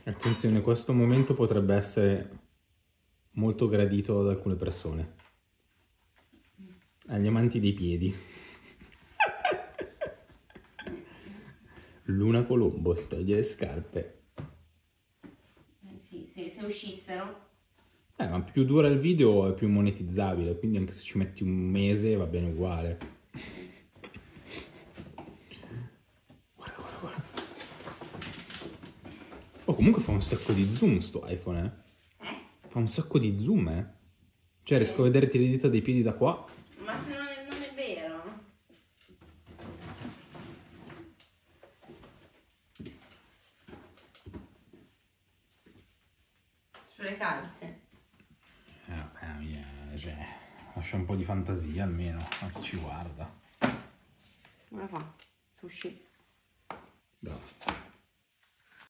Attenzione, questo momento potrebbe essere molto gradito da alcune persone. Agli amanti dei piedi. Luna Colombo si toglie le scarpe. Sì, se uscissero. Ma più dura il video è più monetizzabile, quindi anche se ci metti un mese va bene uguale. Guarda, guarda, guarda. Oh, comunque fa un sacco di zoom sto iPhone, Fa un sacco di zoom, Cioè riesco a vederti le dita dei piedi da qua. Ma se non è vero? Sulle calze. Vabbè, cioè, lascia un po' di fantasia almeno a chi ci guarda. Come fa? Sushi. Bravo.